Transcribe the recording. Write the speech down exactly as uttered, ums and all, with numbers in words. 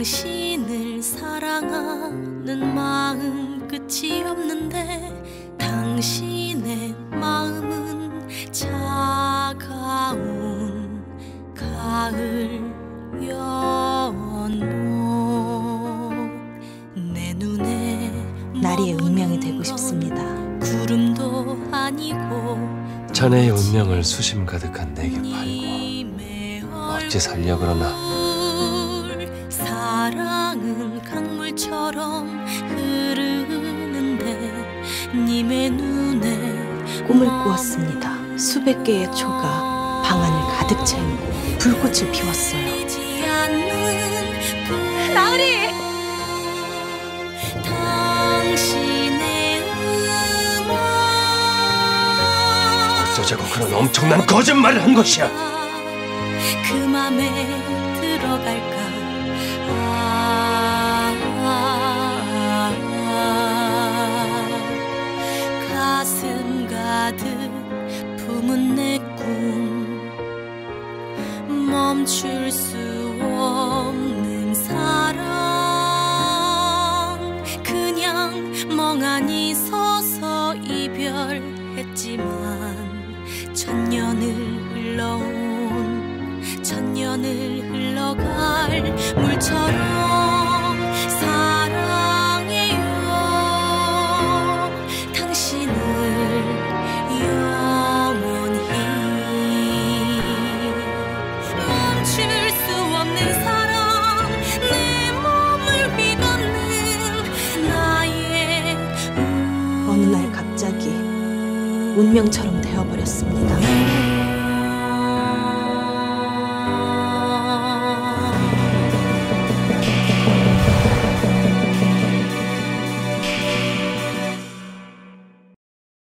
당신을 사랑하는 마음 끝이 없는데 당신의 마음은 차가운 가을 연못. 내 눈에 나리의 운명이 되고 싶습니다. 구름도 아니고 자네의 운명을 수심 가득한 내게 팔고 어찌 살려 그러나. 사랑은 강물처럼 흐르는데 님의 눈에 꿈을 꾸었습니다. 수백 개의 초가 방안을 가득 채우고 불꽃을 피웠어요. 나으리! 당신의 음악 어쩌자고 그런 엄청난 거짓말을 한 것이야. 그 맘에 들어갈까. 아, 아, 아, 가슴 가득 품은 내 꿈 멈출 수 없는 사랑. 그냥 멍하니 서서 이별했지만 천년을 흘러온 천년을 흘러갈 물처럼 사랑해요. 당신을 영원히. 멈출 수 없는 사랑, 내 몸을 휘감는 나의 어느 날 갑자기 운명처럼 되어버렸습니다.